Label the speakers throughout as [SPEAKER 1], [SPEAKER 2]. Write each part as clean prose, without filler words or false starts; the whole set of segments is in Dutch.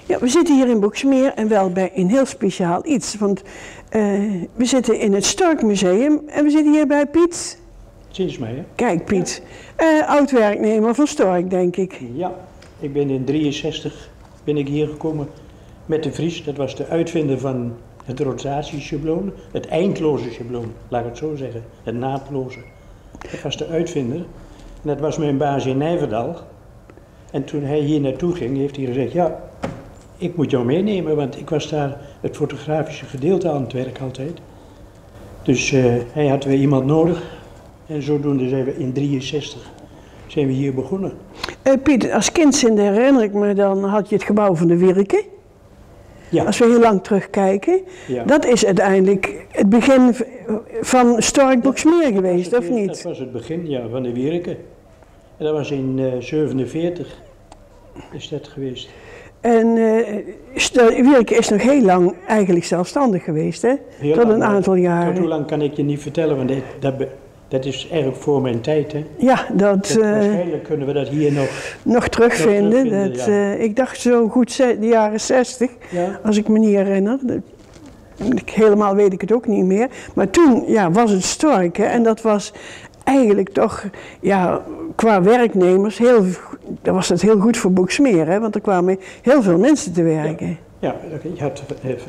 [SPEAKER 1] Ja, we zitten hier in Boxmeer en wel bij een heel speciaal iets. Want we zitten in het Storkmuseum en we zitten hier bij Piet.
[SPEAKER 2] Zinsmeijer.
[SPEAKER 1] Kijk Piet, oud-werknemer van Stork denk ik.
[SPEAKER 2] Ja, ik ben in 63 ben ik hier gekomen met de Vries. Dat was de uitvinder van het rotatieschabloon, het eindloze schabloon, laat ik het zo zeggen. Het naadloze. Dat was de uitvinder. En dat was mijn baas in Nijverdal. En toen hij hier naartoe ging, heeft hij gezegd, ja, ik moet jou meenemen, want ik was daar het fotografische gedeelte aan het werk altijd. Dus hij had weer iemand nodig. En zodoende zijn we in 63 zijn we hier begonnen.
[SPEAKER 1] Piet, als kind herinner ik me, dan had je het gebouw van de Wirken.
[SPEAKER 2] Ja.
[SPEAKER 1] Als we heel lang terugkijken,
[SPEAKER 2] Ja.
[SPEAKER 1] dat is uiteindelijk het begin van Stork Boxmeer geweest, of niet?
[SPEAKER 2] Dat was het begin, ja, van de Wirken. En dat was in 47 is dat geweest.
[SPEAKER 1] En Wirken is nog heel lang eigenlijk zelfstandig geweest, hè?
[SPEAKER 2] Heel
[SPEAKER 1] Tot een
[SPEAKER 2] lang,
[SPEAKER 1] aantal jaren.
[SPEAKER 2] Tot hoe lang kan ik je niet vertellen, want dat is eigenlijk voor mijn tijd, hè.
[SPEAKER 1] Ja,
[SPEAKER 2] Waarschijnlijk kunnen we dat hier
[SPEAKER 1] nog terugvinden.
[SPEAKER 2] Ja.
[SPEAKER 1] Ik dacht zo goed de jaren 60,
[SPEAKER 2] Ja.
[SPEAKER 1] als ik me niet herinner. Helemaal weet ik het ook niet meer. Maar toen was het Stork, hè, en dat was eigenlijk toch, qua werknemers, dat was het heel goed voor Boxmeer, hè, want er kwamen heel veel mensen te werken.
[SPEAKER 2] Ja, je had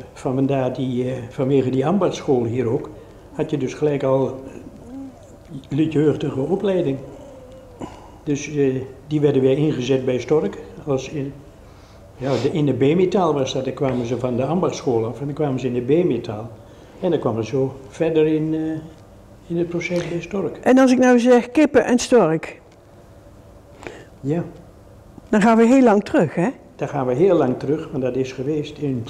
[SPEAKER 2] vanwege die ambachtschool hier ook, had je dus gelijk al luidjeugdige opleiding. Dus die werden weer ingezet bij Stork. In de B-metaal was dat, dan kwamen ze van de ambachtschool af en dan kwamen ze in de B-metaal. En dan kwamen ze zo verder in het proces bij Stork.
[SPEAKER 1] En als ik nou zeg kippen en Stork,
[SPEAKER 2] Ja.
[SPEAKER 1] dan gaan we heel lang terug, hè?
[SPEAKER 2] Daar gaan we heel lang terug, want dat is geweest in...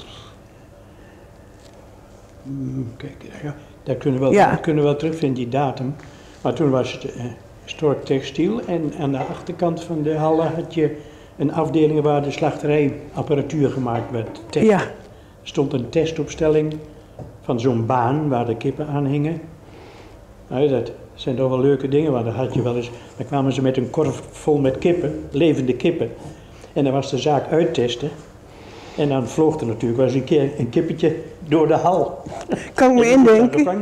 [SPEAKER 2] Kijk, ja, daar kunnen we wel terugvinden, die datum. Maar toen was het Stork Textiel en aan de achterkant van de hallen had je een afdeling waar de slachterijapparatuur gemaakt werd.
[SPEAKER 1] Ja.
[SPEAKER 2] Er stond een testopstelling van zo'n baan waar de kippen aan hingen. Nou, dat zijn toch wel leuke dingen, want dan kwamen ze met een korf vol met kippen, levende kippen. En dan was de zaak uittesten. En dan vloog er natuurlijk wel eens een keer een kippetje door de hal.
[SPEAKER 1] Kan ik me indenken.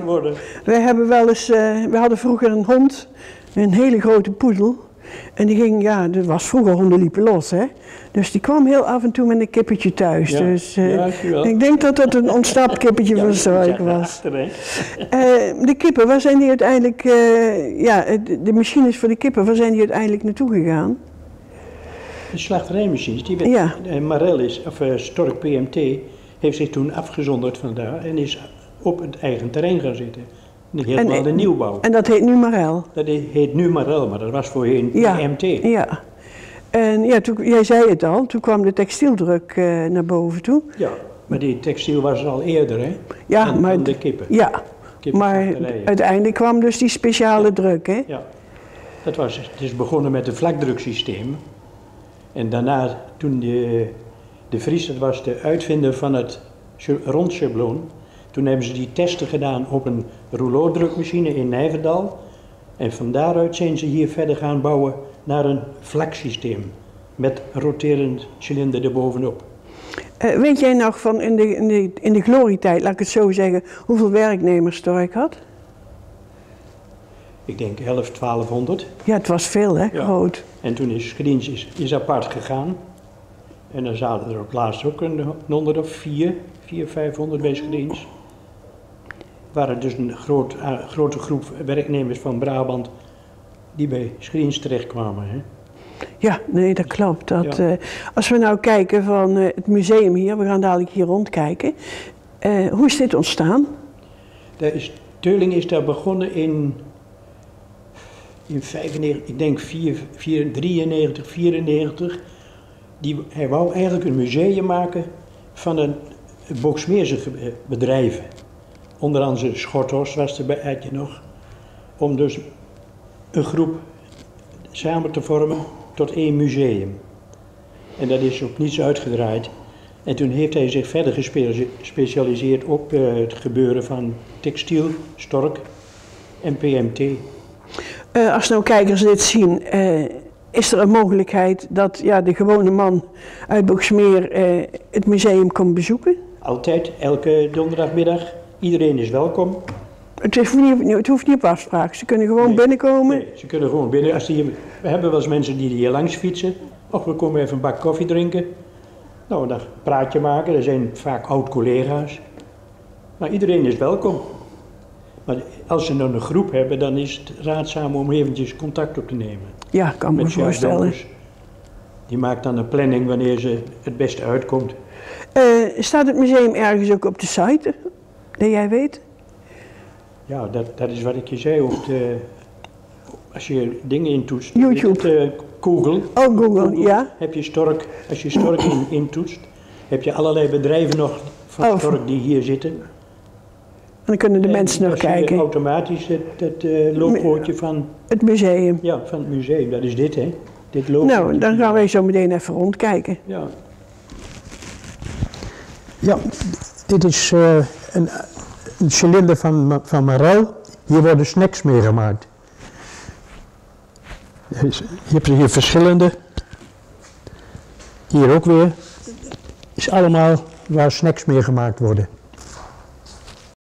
[SPEAKER 1] We hadden vroeger een hond, een hele grote poedel. En die ging, dat was vroeger, honden liepen los, hè. Dus die kwam heel af en toe met een kippetje thuis.
[SPEAKER 2] Ja.
[SPEAKER 1] Dus
[SPEAKER 2] Ja,
[SPEAKER 1] ik denk dat dat een ontsnapkippetje van Stork was. De kippen, waar zijn die uiteindelijk, de machines voor de kippen, waar zijn die uiteindelijk naartoe gegaan?
[SPEAKER 2] De slachterijmachines, Stork PMT heeft zich toen afgezonderd van daar en is op het eigen terrein gaan zitten. Helemaal de nieuwbouw.
[SPEAKER 1] En dat heet nu Marel?
[SPEAKER 2] Dat heet nu Marel, maar dat was voorheen PMT.
[SPEAKER 1] Ja. En jij zei het al, toen kwam de textieldruk naar boven toe.
[SPEAKER 2] Ja, maar die textiel was er al eerder, hè?
[SPEAKER 1] Ja,
[SPEAKER 2] dan de kippen.
[SPEAKER 1] Ja, maar uiteindelijk kwam dus die speciale druk, hè?
[SPEAKER 2] Ja, het is begonnen met een vlakdruksysteem. En daarna, toen de Vries, dat was de uitvinder van het rondschabloon, toen hebben ze die testen gedaan op een rouleaudrukmachine in Nijverdal. En van daaruit zijn ze hier verder gaan bouwen naar een vlaksysteem met roterend cilinder erbovenop.
[SPEAKER 1] Weet jij nog van in de glorietijd, laat ik het zo zeggen, hoeveel werknemers Stork had?
[SPEAKER 2] Ik denk 1200.
[SPEAKER 1] Ja, het was veel, hè?
[SPEAKER 2] Ja.
[SPEAKER 1] Groot.
[SPEAKER 2] En toen is Schriens is apart gegaan. En dan zaten er op laatst ook een 100 of 500 bij Schriens. Waren dus een grote groep werknemers van Brabant die bij Schriens terechtkwamen. Hè?
[SPEAKER 1] Ja, nee, dat klopt. Als we nou kijken van het museum hier, we gaan dadelijk hier rondkijken. Hoe is dit ontstaan?
[SPEAKER 2] Teuling is daar begonnen in 95, ik denk 93, 94. Hij wou eigenlijk een museum maken van een Boxmeerse bedrijven. Onder andere Schorthorst was erbij, had je nog. Om dus een groep samen te vormen tot één museum. En dat is ook niets uitgedraaid. En toen heeft hij zich verder gespecialiseerd op het gebeuren van textiel, Stork en PMT.
[SPEAKER 1] Als nou kijkers dit zien, is er een mogelijkheid dat de gewone man uit Boxmeer het museum komt bezoeken?
[SPEAKER 2] Altijd, elke donderdagmiddag. Iedereen is welkom.
[SPEAKER 1] Het hoeft niet op afspraak. Ze kunnen gewoon binnenkomen.
[SPEAKER 2] Nee, ze kunnen gewoon binnen. We hebben wel eens mensen die hier langs fietsen. Och, we komen even een bak koffie drinken. Nou, dan praatje maken. Er zijn vaak oud-collega's. Maar iedereen is welkom. Maar als ze dan een groep hebben, dan is het raadzaam om eventjes contact op te nemen.
[SPEAKER 1] Ja, kan me voorstellen.
[SPEAKER 2] Die maakt dan een planning wanneer ze het beste uitkomt.
[SPEAKER 1] Staat het museum ergens ook op de site, dat jij weet?
[SPEAKER 2] Ja, dat is wat ik je zei. Als je dingen intoetst.
[SPEAKER 1] YouTube.
[SPEAKER 2] Google.
[SPEAKER 1] Oh, Google, ja.
[SPEAKER 2] Heb je Stork, als je Stork intoetst, heb je allerlei bedrijven nog van Stork die hier zitten.
[SPEAKER 1] En dan kunnen de mensen nog kijken.
[SPEAKER 2] Automatisch het logootje van
[SPEAKER 1] het museum.
[SPEAKER 2] Ja, van het museum. Dat is dit, hè? Dit logo.
[SPEAKER 1] Nou, dan gaan wij zo meteen even rondkijken.
[SPEAKER 2] Ja.
[SPEAKER 3] Ja, dit is een cilinder van Marel. Hier worden snacks mee gemaakt. Je hebt hier verschillende. Hier ook weer. Is allemaal waar snacks mee gemaakt worden.